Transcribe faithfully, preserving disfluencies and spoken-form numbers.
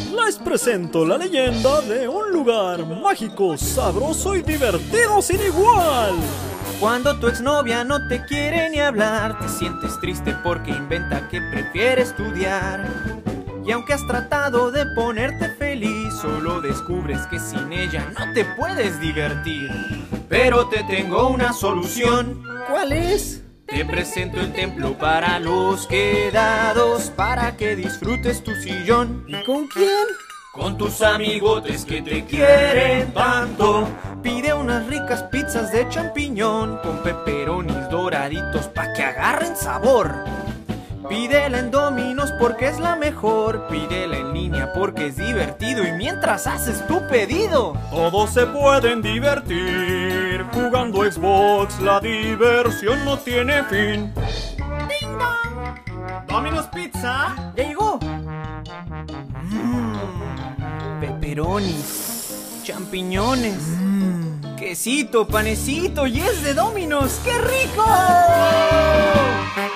Les presento la leyenda de un lugar mágico, sabroso y divertido sin igual. Cuando tu exnovia no te quiere ni hablar, te sientes triste porque inventa que prefiere estudiar. Y aunque has tratado de ponerte feliz, solo descubres que sin ella no te puedes divertir. Pero te tengo una solución. ¿Cuál es? Te presento el templo para los quedados, para que disfrutes tu sillón. ¿Y con quién? Con tus amigotes que te quieren tanto. Pide unas ricas pizzas de champiñón con pepperonis doraditos pa' que agarren sabor. Pídela en Domino's porque es la mejor. Pídela en línea porque es divertido y mientras haces tu pedido, Todos se pueden divertir jugando Xbox, la diversión no tiene fin. ¡Ding dong! Domino's Pizza. ¡Ya llegó! Mmm, pepperonis, champiñones, quesito, panecito y es de Domino's. ¡Qué rico!